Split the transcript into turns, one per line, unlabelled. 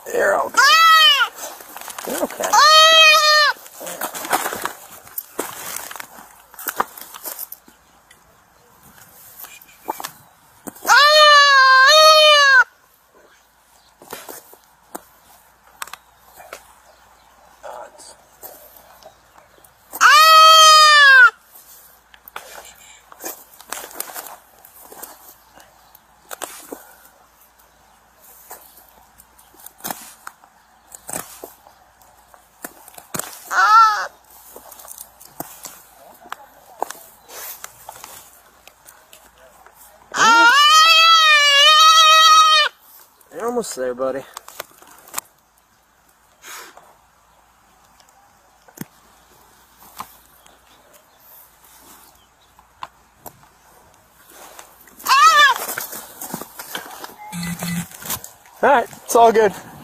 You're okay. You're okay. You're almost there, buddy. Alright, it's all good.